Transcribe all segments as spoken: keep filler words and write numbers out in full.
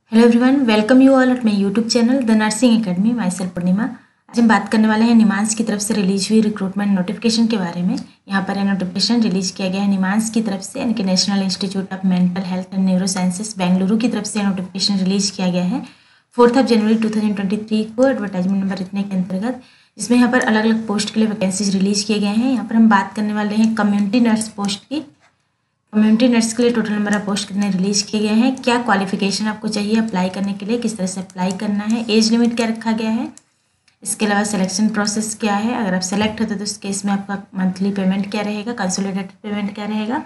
Hello everyone, welcome you all at my YouTube channel the nursing academy. Myself Purnima. आज हम बात करने वाले हैं निमांस की तरफ से रिलीज हुई रिक्रूटमेंट नोटिफिकेशन के बारे में। यहाँ पर नोटिफिकेशन रिलीज किया गया है निमांस की तरफ से, यानी कि national institute of mental health and neurosciences Bengaluru की तरफ से नोटिफिकेशन रिलीज किया गया है fourth of January two thousand twenty three को एडवर्टाइजमेंट नंबर इतने के अंतर्गत। इसमें यहाँ पर अलग अलग पोस्ट के लिए वैकेंसीज रिलीज किए गए हैं। यहाँ पर हम बात करने वाले हैं कम्युनिटी नर्स पोस्ट की। कम्युनिटी नर्स के लिए टोटल नंबर ऑफ पोस्ट कितने रिलीज किए गए हैं, क्या क्वालिफिकेशन आपको चाहिए अप्लाई करने के लिए, किस तरह से अप्लाई करना है, एज लिमिट क्या रखा गया है, इसके अलावा सिलेक्शन प्रोसेस क्या है, अगर आप सेलेक्ट होते तो उस केस में आपका मंथली पेमेंट क्या रहेगा, कंसोलिडेटेड पेमेंट क्या रहेगा,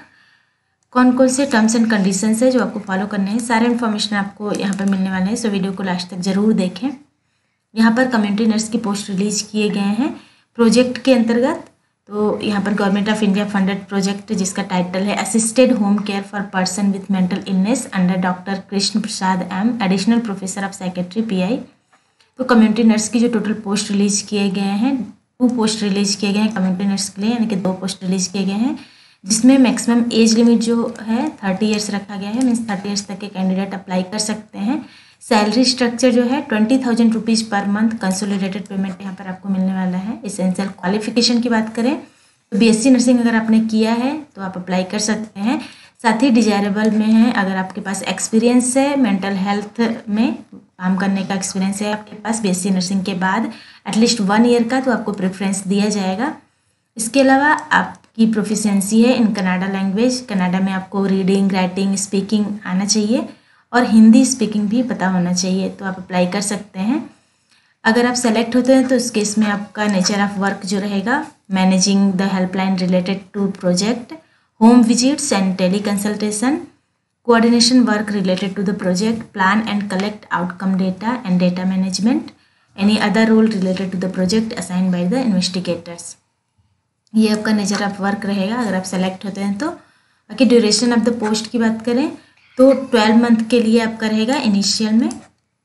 कौन कौन से टर्म्स एंड कंडीशंस है जो आपको फॉलो करने हैं, सारे इन्फॉर्मेशन आपको यहाँ पर मिलने वाले हैं। सो वीडियो को लास्ट तक जरूर देखें। यहाँ पर कम्युनिटी नर्स की पोस्ट रिलीज किए गए हैं प्रोजेक्ट के अंतर्गत। तो यहाँ पर government of India funded project जिसका टाइटल है assisted home care for person with mental illness under doctor Krishna Prasad M, additional professor of psychiatry PI. तो कम्युनिटी नर्स की जो टोटल पोस्ट रिलीज किए गए हैं, टू पोस्ट रिलीज किए गए हैं कम्युनिटी नर्स के लिए, यानी कि दो पोस्ट रिलीज किए गए हैं, जिसमें मैक्सिमम एज लिमिट जो है थर्टी ईयर्स रखा गया है। मीन्स थर्टी ईयर्स तक के कैंडिडेट अप्लाई कर सकते हैं। सैलरी स्ट्रक्चर जो है twenty thousand rupees per month consolidated payment यहाँ पर आपको मिलने वाला है। एसेंशियल क्वालिफिकेशन की बात करें तो बीएससी नर्सिंग अगर आपने किया है तो आप अप्लाई कर सकते हैं। साथ ही डिजायरेबल में है अगर आपके पास एक्सपीरियंस है मेंटल हेल्थ में काम करने का एक्सपीरियंस है आपके पास बीएससी नर्सिंग के बाद एटलीस्ट वन ईयर का, तो आपको प्रेफरेंस दिया जाएगा। इसके अलावा आपकी प्रोफिशिएंसी है इन कनाडा लैंग्वेज। कनाडा में आपको रीडिंग, राइटिंग, स्पीकिंग आना चाहिए और हिंदी स्पीकिंग भी पता होना चाहिए, तो आप अप्लाई कर सकते हैं। अगर आप सेलेक्ट होते हैं तो इस केस में आपका नेचर ऑफ वर्क जो रहेगा managing the helpline related to project, home visits and teleconsultation, coordination work related to the project, plan and collect outcome data and data management, any other role related to the project assign by the investigators. ये आपका nature of work रहेगा अगर आप select होते हैं तो। बाकी duration of the post की बात करें तो ट्वेल्व मंथ के लिए आपका रहेगा इनिशियल में,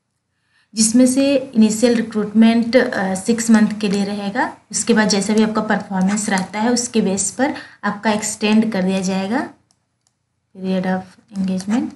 जिसमें से इनिशियल रिक्रूटमेंट सिक्स मंथ के लिए रहेगा। उसके बाद जैसा भी आपका परफॉर्मेंस रहता है उसके बेस पर आपका एक्सटेंड कर दिया जाएगा पीरियड ऑफ एंगेजमेंट।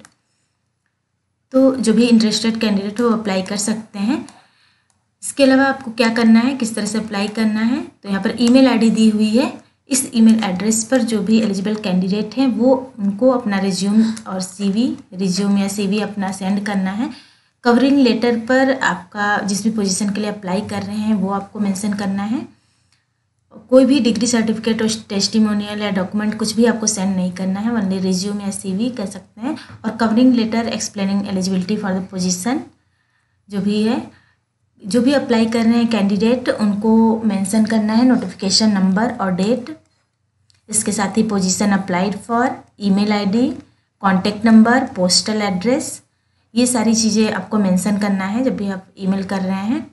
तो जो भी इंटरेस्टेड कैंडिडेट हो वो अप्लाई कर सकते हैं। इसके अलावा आपको क्या करना है, किस तरह से अप्लाई करना है, तो यहाँ पर ईमेल आईडी दी हुई है। इस ईमेल एड्रेस पर जो भी एलिजिबल कैंडिडेट हैं वो उनको अपना रिज्यूम और सीवी, रिज्यूम या सीवी अपना सेंड करना है। कवरिंग लेटर पर आपका जिस भी पोजीशन के लिए अप्लाई कर रहे हैं वो आपको मेंशन करना है। कोई भी डिग्री सर्टिफिकेट और टेस्टिमोनियल या डॉक्यूमेंट कुछ भी आपको सेंड नहीं करना है, ओनली रिज्यूम या सीवी कर सकते हैं। और covering letter explaining eligibility for the position जो भी है, जो भी अप्लाई कर रहे हैं कैंडिडेट उनको मेंशन करना है नोटिफिकेशन नंबर और डेट। इसके साथ ही position applied for, email ID, contact number, postal address, ये सारी चीज़ें आपको मेंशन करना है जब भी आप ईमेल कर रहे हैं।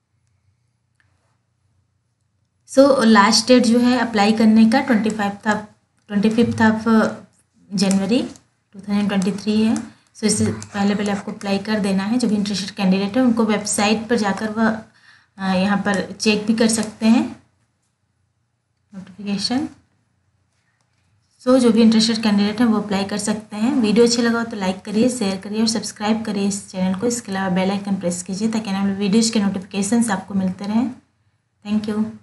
सो लास्ट डेट जो है अप्लाई करने का twenty five of twenty fifth of January two thousand twenty three है। सो इससे पहले पहले आपको अप्लाई कर देना है। जो भी इंटरेस्टेड कैंडिडेट है उनको वेबसाइट पर जाकर वह यहाँ पर चेक भी कर सकते हैं नोटिफिकेशन। सो so, जो भी इंटरेस्टेड कैंडिडेट हैं वो अप्लाई कर सकते हैं। वीडियो अच्छा लगा हो तो लाइक करिए, शेयर करिए और सब्सक्राइब करिए इस चैनल को। इसके अलावा बेल आइकन प्रेस कीजिए ताकि आने वाले वीडियोज़ के नोटिफिकेशंस आपको मिलते रहें। Thank you.